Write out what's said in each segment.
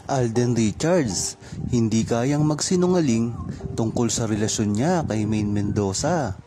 Alden Richards, hindi kayang magsinungaling tungkol sa relasyon niya kay Maine Mendoza.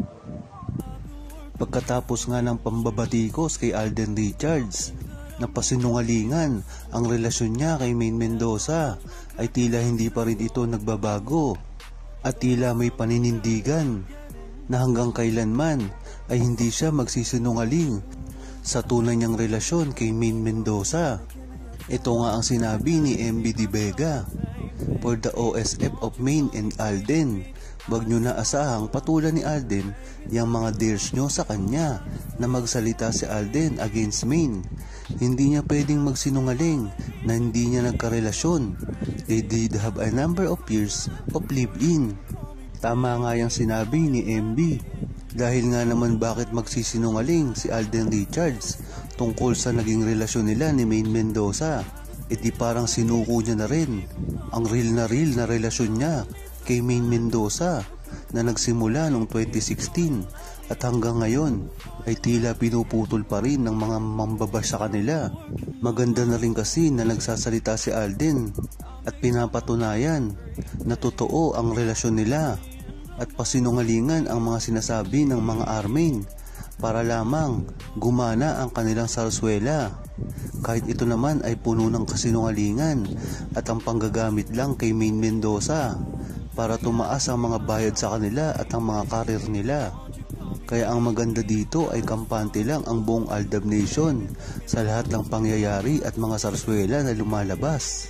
Pagkatapos nga ng pambabatikos kay Alden Richards na pasinungalingan ang relasyon niya kay Maine Mendoza, ay tila hindi pa rin ito nagbabago at tila may paninindigan na hanggang kailanman ay hindi siya magsisinungaling sa tunay niyang relasyon kay Maine Mendoza. Ito nga ang sinabi ni MB De Vega, "For the OSF of Maine and Alden, wag nyo na asahang patulan ni Alden yung mga dares nyo sa kanya na magsalita si Alden against Maine. Hindi niya pwedeng magsinungaling na hindi niya nagkarelasyon. They did have a number of years of live-in." Tama nga yung sinabi ni MB. Dahil nga naman bakit magsisinungaling si Alden Richards tungkol sa naging relasyon nila ni Maine Mendoza? E di parang sinuko niya na rin ang real na relasyon niya kay Maine Mendoza na nagsimula noong 2016 at hanggang ngayon ay tila pinuputol pa rin ng mga mambabash sa kanila. Maganda na rin kasi na nagsasalita si Alden at pinapatunayan na totoo ang relasyon nila at pasinungalingan ang mga sinasabi ng mga armain para lamang gumana ang kanilang sarswela. Kahit ito naman ay puno ng kasinungalingan at ang panggagamit lang kay Maine Mendoza para tumaas ang mga bayad sa kanila at ang mga karir nila. Kaya ang maganda dito ay kampante lang ang buong Aldab Nation sa lahat ng pangyayari at mga sarswela na lumalabas.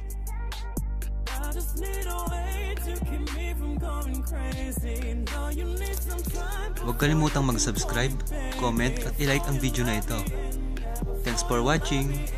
Huwag kalimutang mag-subscribe, comment at i-like ang video na ito. Thanks for watching!